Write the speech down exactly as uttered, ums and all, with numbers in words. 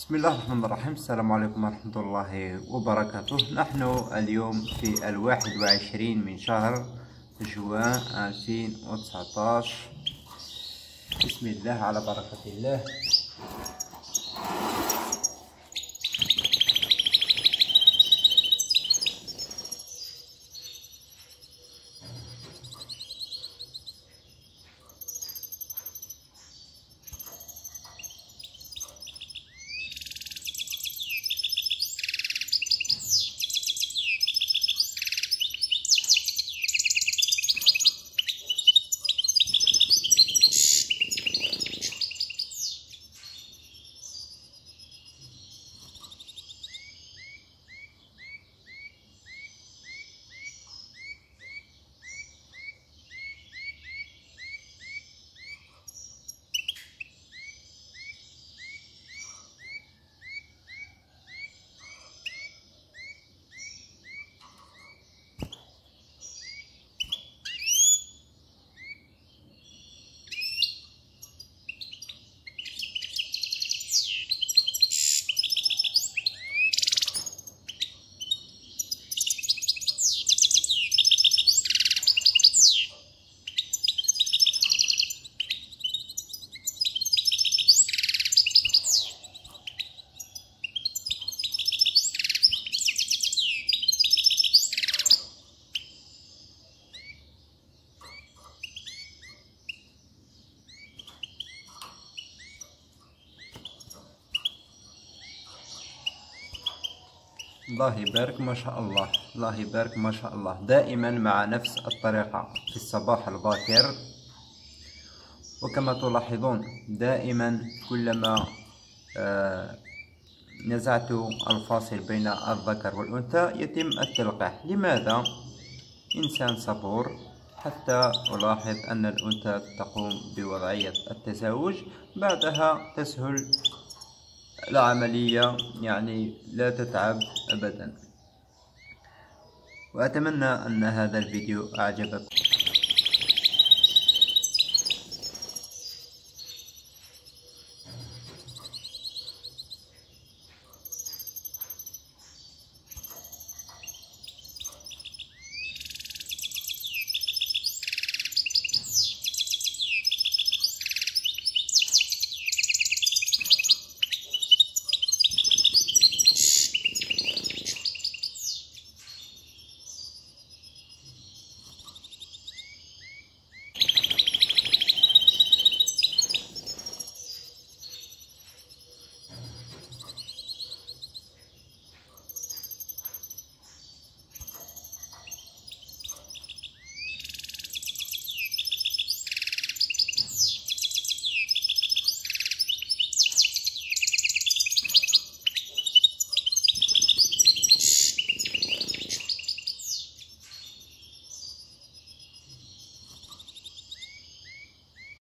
بسم الله الرحمن الرحيم. السلام عليكم ورحمة الله وبركاته. نحن اليوم في الواحد وعشرين من شهر جوان ألفين وتسعطاش. بسم الله على بركة الله. الله يبارك ما شاء الله، الله يبارك ما شاء الله. دائما مع نفس الطريقة في الصباح الباكر، وكما تلاحظون دائما كلما آه نزعت الفاصل بين الذكر والأنثى يتم التلقيح. لماذا؟ إنسان صبور حتى ألاحظ أن الأنثى تقوم بوضعية التزاوج، بعدها تسهل العملية، يعني لا تتعب أبدا. وأتمنى أن هذا الفيديو أعجبكم.